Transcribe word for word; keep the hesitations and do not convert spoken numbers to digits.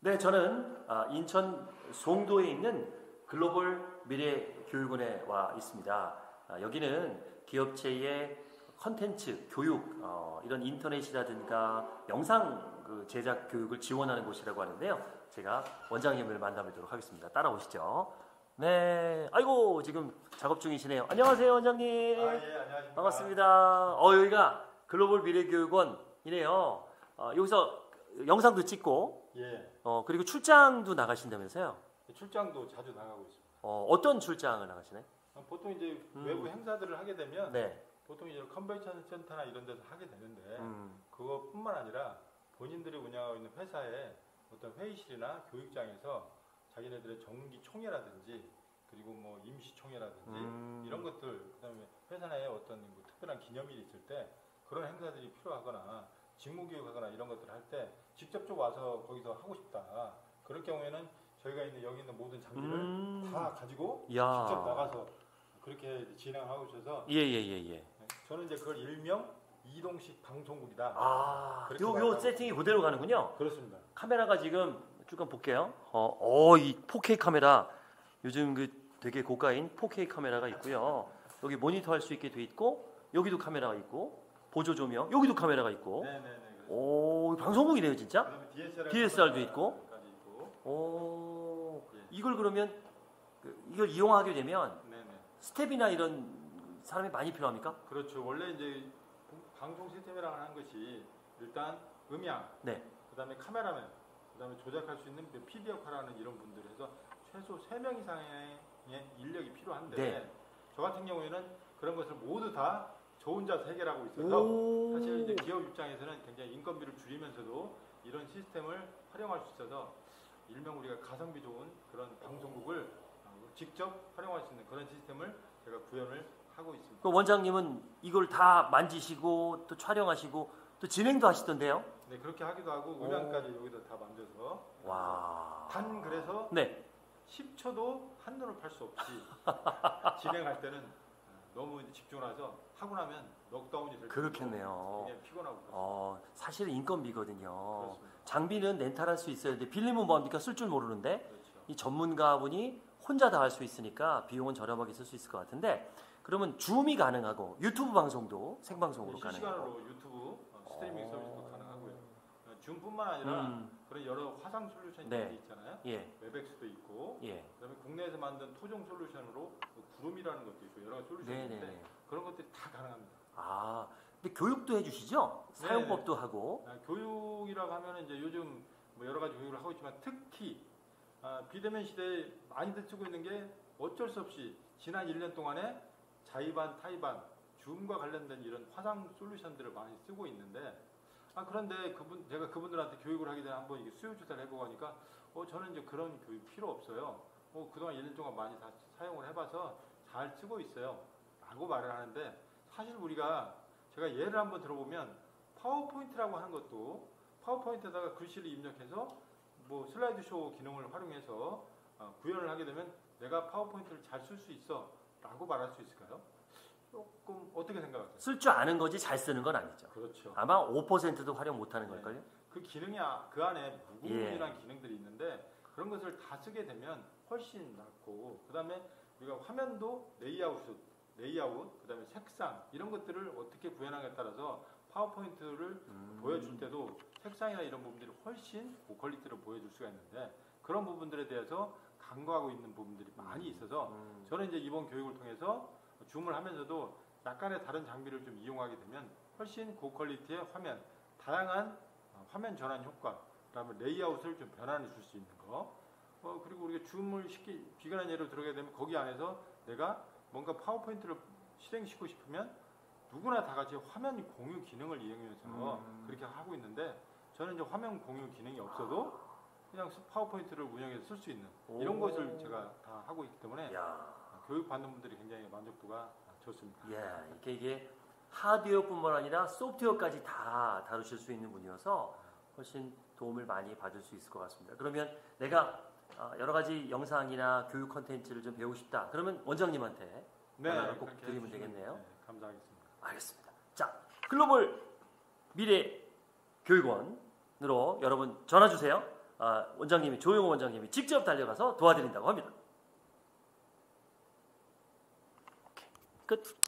네, 저는 인천 송도에 있는 글로벌 미래교육원에 와 있습니다. 여기는 기업체의 컨텐츠, 교육, 어, 이런 인터넷이라든가 영상 그 제작 교육을 지원하는 곳이라고 하는데요. 제가 원장님을 만나보도록 하겠습니다. 따라오시죠. 네, 아이고 지금 작업 중이시네요. 안녕하세요, 원장님. 아, 예, 안녕하십니까. 반갑습니다. 어, 여기가 글로벌 미래교육원이네요. 어, 여기서 영상도 찍고, 예. 어, 그리고 출장도 나가신다면서요? 출장도 자주 나가고 있습니다. 어, 어떤 출장을 나가시나요? 보통 이제 음. 외부 행사들을 하게 되면 네. 보통 이제 컨벤션 센터나 이런 데서 하게 되는데 음. 그것뿐만 아니라 본인들이 운영하고 있는 회사의 어떤 회의실이나 교육장에서 자기네들의 정기 총회라든지 그리고 뭐 임시 총회라든지 음. 이런 것들 그다음에 회사 내에 어떤 뭐 특별한 기념일이 있을 때 그런 행사들이 필요하거나 직무교육하거나 이런 것들을 할 때 직접적 와서 거기서 하고 싶다. 그럴 경우에는 저희가 있는 여기 있는 모든 장비를 음. 다 가지고 야. 직접 나가서 그렇게 진행하고 있어서 예예예 예, 예. 저는 이제 그걸 일명 이동식 방송국이다. 아, 그렇게 요, 요 말하고 세팅이 그대로 가는군요. 그렇습니다. 카메라가 지금 쭉 한번 볼게요. 어, 어, 이 포케이 카메라 요즘 그 되게 고가인 포케이 카메라가 있고요. 여기 모니터 할 수 있게 돼 있고 여기도 카메라가 있고 보조 조명 여기도 카메라가 있고. 네네네. 오, 방송국이네요 진짜. 그다음에 디에스엘알 디에스엘알도 있고. 있고. 오, 예. 이걸 그러면 그, 이걸 이용하게 되면 네네. 스텝이나 이런 사람이 많이 필요합니까? 그렇죠. 원래 이제 방송 시스템이라고 하는 것이 일단 음향, 네. 그다음에 카메라맨, 그다음에 조작할 수 있는 피디 역할을 하는 이런 분들에서 최소 세 명 이상의 인력이 필요한데 네. 저 같은 경우에는 그런 것을 모두 다 저 혼자서 해결하고 있어서 오. 사실 이제 기업 입장에서는 굉장히 인건비를 줄이면서도 이런 시스템을 활용할 수 있어서 일명 우리가 가성비 좋은 그런 방송국을 직접 활용할 수 있는 그런 시스템을 제가 구현을 하고 있습니다. 그 원장님은 이걸 다 만지시고 또 촬영하시고 또 진행도 하시던데요? 네, 그렇게 하기도 하고 음향까지 여기다 다 만져서 와. 단 그래서 네. 십 초도 한눈을 팔 수 없이 진행할 때는 너무 집중해서 하고 나면 넉다운이 될 그렇겠네요. 굉장히 피곤하고 그렇습니다. 어, 사실은 인건비거든요. 그렇습니다. 장비는 렌탈할 수 있어야 돼. 빌리면 뭐합니까? 쓸 줄 모르는데 그렇죠. 이 전문가분이 혼자 다 할 수 있으니까 비용은 저렴하게 쓸 수 있을 것 같은데 그러면 줌이 가능하고 유튜브 방송도 생방송으로 가능하고 실시간으로 유튜브 어, 스트리밍 어. 서비스도 가능하고요. 어, 줌뿐만 아니라 음. 그런 여러 화상 솔루션이 네. 있잖아요. 예. 웹엑스도 있고 예. 그다음에 국내에서 만든 토종 솔루션으로 구름이라는 것도 있고 여러 가지 솔루션이 네네. 있는데 그런 것들이 다 가능합니다. 아, 근데 교육도 해주시죠? 네네. 사용법도 하고. 아, 교육이라고 하면 이제 요즘 뭐 여러 가지 교육을 하고 있지만 특히 아, 비대면 시대에 많이들 쓰고 있는 게 어쩔 수 없이 지난 일 년 동안에 자의반, 타의반, 줌과 관련된 이런 화상 솔루션들을 많이 쓰고 있는데 아 그런데 그분 제가 그분들한테 교육을 하기 전에 한번 이게 수요 조사를 해보고 하니까 어 저는 이제 그런 교육 필요 없어요. 어 그동안 일 년 동안 많이 다 사용을 해봐서 잘 쓰고 있어요.라고 말을 하는데 사실 우리가 제가 예를 한번 들어보면 파워포인트라고 하는 것도 파워포인트에다가 글씨를 입력해서 뭐 슬라이드 쇼 기능을 활용해서 어, 구현을 하게 되면 내가 파워포인트를 잘 쓸 수 있어라고 말할 수 있을까요? 조금 어떻게 생각하세요? 쓸 줄 아는 거지 잘 쓰는 건 아니죠. 그렇죠. 아마 오 퍼센트도 활용 못하는 네. 걸걸요? 그 기능이 아- 그 안에 무궁무진한 예. 기능들이 있는데 그런 것을 다 쓰게 되면 훨씬 낫고 그 다음에 우리가 화면도 레이아웃, 레이아웃, 그 다음에 색상 이런 것들을 어떻게 구현하냐에 따라서 파워포인트를 음. 보여줄 때도 색상이나 이런 부분들이 훨씬 고퀄리티로 보여줄 수가 있는데 그런 부분들에 대해서 간과하고 있는 부분들이 많이 있어서 음. 저는 이제 이번 교육을 통해서 줌을 하면서도 약간의 다른 장비를 좀 이용하게 되면 훨씬 고퀄리티의 화면, 다양한 화면 전환 효과, 그다음에 레이아웃을 좀 변환해 줄 수 있는 거. 어, 그리고 우리가 줌을 쉽게 비근한 예로 들어가게 되면 거기 안에서 내가 뭔가 파워포인트를 실행시키고 싶으면 누구나 다 같이 화면 공유 기능을 이용해서 음. 그렇게 하고 있는데 저는 이제 화면 공유 기능이 없어도 그냥 파워포인트를 운영해서 쓸 수 있는 이런 오. 것을 제가 다 하고 있기 때문에 야. 교육 받는 분들이 굉장히 만족도가 좋습니다. 예, 이게, 이게 하드웨어뿐만 아니라 소프트웨어까지 다 다루실 수 있는 분이어서 훨씬 도움을 많이 받을 수 있을 것 같습니다. 그러면 내가 어, 여러 가지 영상이나 교육 컨텐츠를 좀 배우고 싶다. 그러면 원장님한테 전화를 꼭 그렇게 드리면 해주시면, 되겠네요. 네, 감사하겠습니다. 알겠습니다. 자, 글로벌 미래 교육원으로 여러분 전화 주세요. 아, 원장님이 조용호 원장님이 직접 달려가서 도와드린다고 합니다. 오케이. 끝.